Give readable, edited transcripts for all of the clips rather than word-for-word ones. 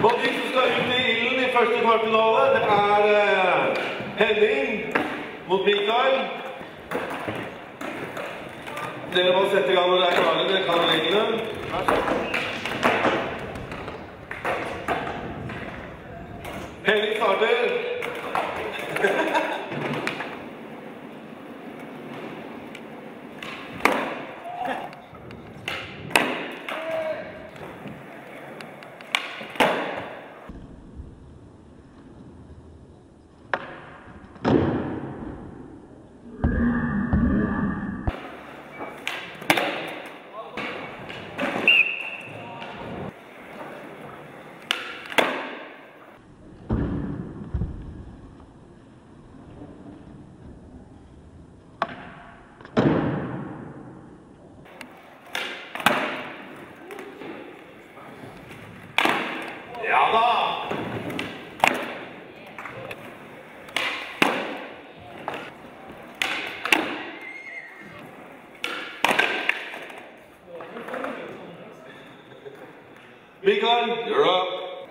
Og de som skal ut i ilden i første kvartfinale, det er Henning mot Mikael. Dere må sette i gang når dere er klare, dere kan reglene. Henning starter. Ja da! Mikael, you're up.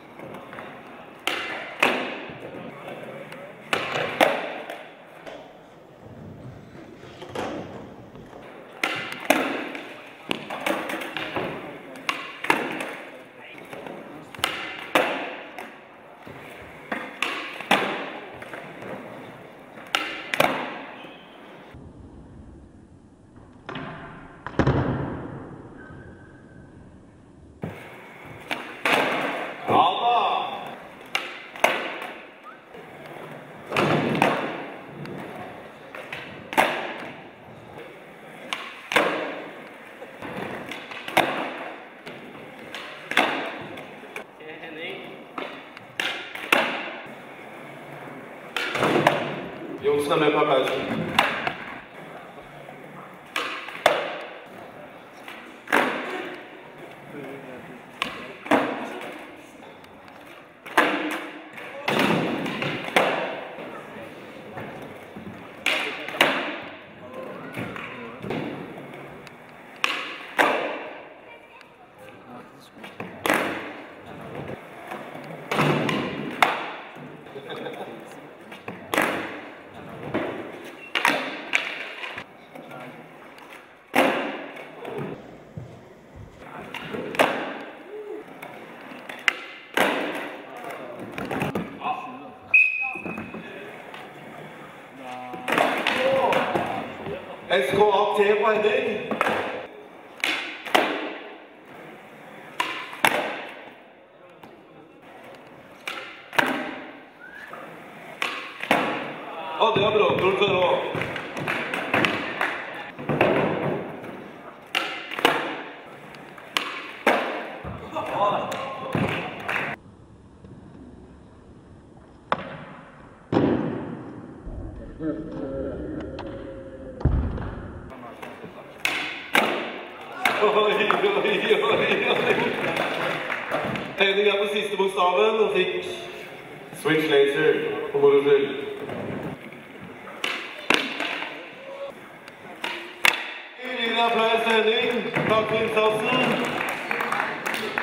Jonsen er med på pausen. SKAT på heading. Ja, det er bra. Tror du det var? Oi. Henning er på siste bokstaven og fikk switch laser på moro skyld. En applaus til Henning. Takk for innsatsen.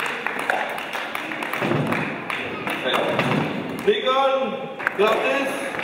Mikael, grattis!